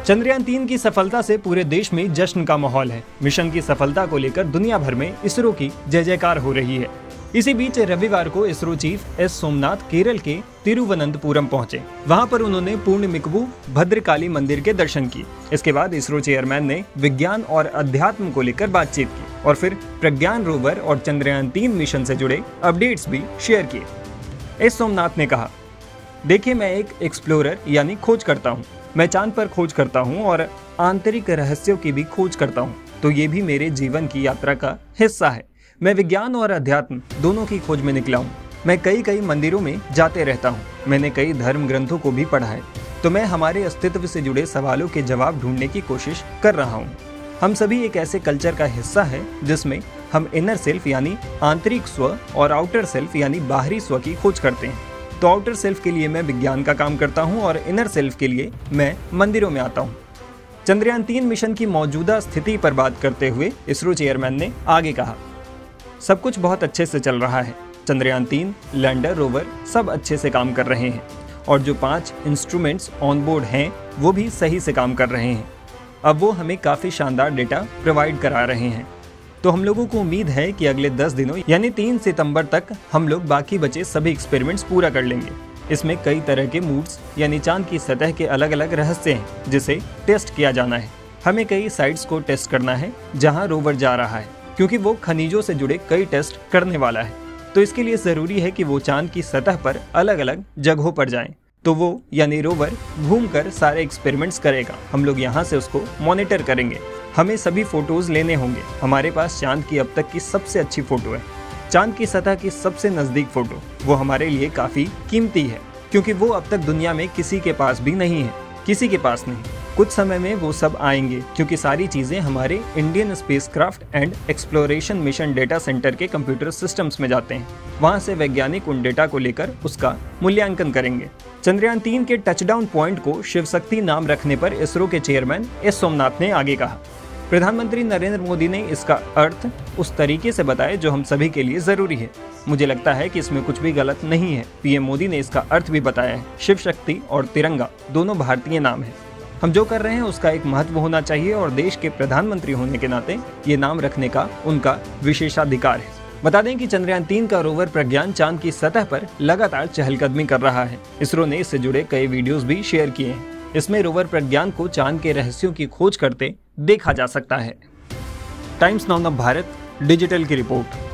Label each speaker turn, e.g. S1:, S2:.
S1: चंद्रयान-3 की सफलता से पूरे देश में जश्न का माहौल है। मिशन की सफलता को लेकर दुनिया भर में इसरो की जय जयकार हो रही है। इसी बीच रविवार को इसरो चीफ एस सोमनाथ केरल के तिरुवनंतपुरम पहुंचे। वहां पर उन्होंने पूर्णमिकबू भद्रकाली मंदिर के दर्शन किए। इसके बाद इसरो चेयरमैन ने विज्ञान और अध्यात्म को लेकर बातचीत की और फिर प्रज्ञान रोवर और चंद्रयान-3 मिशन से जुड़े अपडेट्स भी शेयर किए। एस सोमनाथ ने कहा, देखिए, मैं एक एक्सप्लोरर यानी खोज करता हूँ। मैं चांद पर खोज करता हूँ और आंतरिक रहस्यों की भी खोज करता हूँ, तो ये भी मेरे जीवन की यात्रा का हिस्सा है। मैं विज्ञान और अध्यात्म दोनों की खोज में निकला हूँ। मैं कई मंदिरों में जाते रहता हूँ। मैंने कई धर्म ग्रंथों को भी पढ़ा है, तो मैं हमारे अस्तित्व से जुड़े सवालों के जवाब ढूंढने की कोशिश कर रहा हूँ। हम सभी एक ऐसे कल्चर का हिस्सा है जिसमें हम इनर सेल्फ यानी आंतरिक स्व और आउटर सेल्फ यानी बाहरी स्व की खोज करते हैं। तो आउटर सेल्फ के लिए मैं विज्ञान का काम करता हूं और इनर सेल्फ के लिए मैं मंदिरों में आता हूं। चंद्रयान-3 मिशन की मौजूदा स्थिति पर बात करते हुए इसरो चेयरमैन ने आगे कहा, सब कुछ बहुत अच्छे से चल रहा है। चंद्रयान-3, लैंडर, रोवर सब अच्छे से काम कर रहे हैं और जो 5 इंस्ट्रूमेंट्स ऑन बोर्ड हैं वो भी सही से काम कर रहे हैं। अब वो हमें काफ़ी शानदार डेटा प्रोवाइड करा रहे हैं। तो हम लोगों को उम्मीद है कि अगले 10 दिनों यानी 3 सितंबर तक हम लोग बाकी बचे सभी एक्सपेरिमेंट्स पूरा कर लेंगे। इसमें कई तरह के मूड्स यानी चांद की सतह के अलग अलग रहस्य हैं जिसे टेस्ट किया जाना है। हमें कई साइट्स को टेस्ट करना है जहां रोवर जा रहा है, क्योंकि वो खनिजों से जुड़े कई टेस्ट करने वाला है। तो इसके लिए ज़रूरी है कि वो चांद की सतह पर अलग अलग जगहों पर जाएं। तो वो यानी रोवर घूमकर सारे एक्सपेरिमेंट्स करेगा। हम लोग यहाँ से उसको मॉनिटर करेंगे। हमें सभी फोटोज लेने होंगे। हमारे पास चांद की अब तक की सबसे अच्छी फोटो है, चांद की सतह की सबसे नज़दीक फोटो। वो हमारे लिए काफ़ी कीमती है, क्योंकि वो अब तक दुनिया में किसी के पास भी नहीं है, किसी के पास नहीं। कुछ समय में वो सब आएंगे, क्योंकि सारी चीज़ें हमारे Indian spacecraft and exploration mission data centre के कंप्यूटर सिस्टम्स में जाते हैं। वहाँ से वैज्ञानिक उन डेटा को लेकर उसका मूल्यांकन करेंगे। चंद्रयान-3 के टचडाउन पॉइंट को शिव शक्ति नाम रखने पर इसरो के चेयरमैन एस सोमनाथ ने आगे कहा, प्रधानमंत्री नरेंद्र मोदी ने इसका अर्थ उस तरीके से बताया जो हम सभी के लिए जरूरी है। मुझे लगता है कि इसमें कुछ भी गलत नहीं है। पीएम मोदी ने इसका अर्थ भी बताया है। शिव शक्ति और तिरंगा दोनों भारतीय नाम है। हम जो कर रहे हैं उसका एक महत्व होना चाहिए और देश के प्रधानमंत्री होने के नाते ये नाम रखने का उनका विशेषाधिकार है। बता दें कि चंद्रयान-3 का रोवर प्रज्ञान चांद की सतह पर लगातार चहलकदमी कर रहा है। इसरो ने इससे जुड़े कई वीडियोस भी शेयर किए हैं। इसमें रोवर प्रज्ञान को चांद के रहस्यों की खोज करते देखा जा सकता है। टाइम्स नाउ भारत डिजिटल की रिपोर्ट।